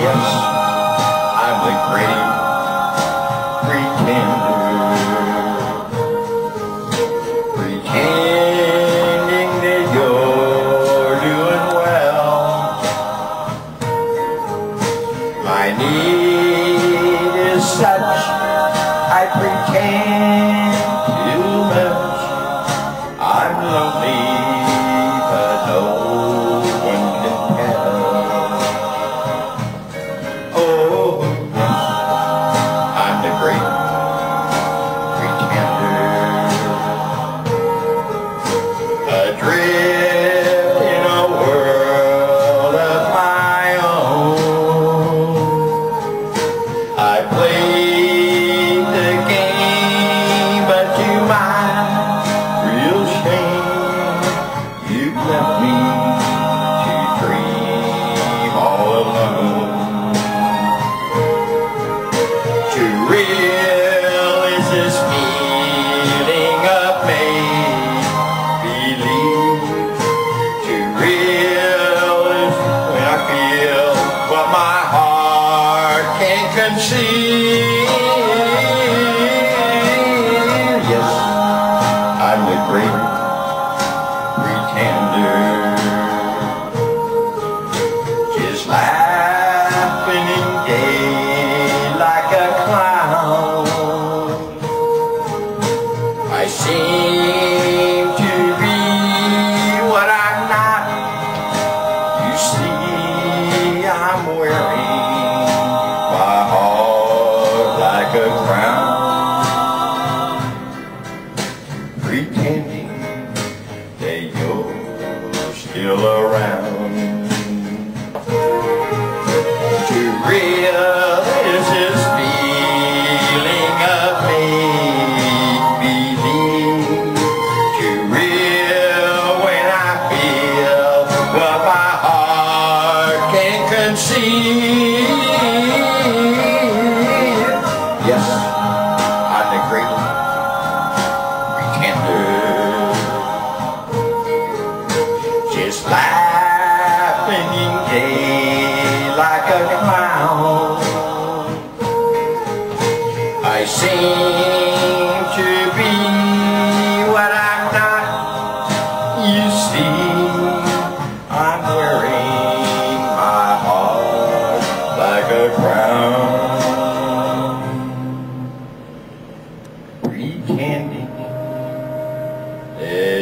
yes, I'm the great pretender, pretending that you're doing well. My need is such, I pretend too much. I'm lonely, but no one can tell. Oh, yes, I'm the great pretender, adrift in a world of my own. I played the game, but to my real shame, you left me to dream all alone. Too real is this feeling of make-believe. Too real is when I feel what my heart can't conceive. Yes, I'm the great pretender, just laughing and gay like a clown. I seem to be what I'm not. You see, I'm wearing my heart like a crown, pretending that you're still around. Too real is this feeling of make-believe. Too real when I feel what my heart can't conceive. Yes, I'm the great pretender, just laughing and gay like a clown. I seem to be what I'm not. You see, I'm wearing my heart like a crown, pretending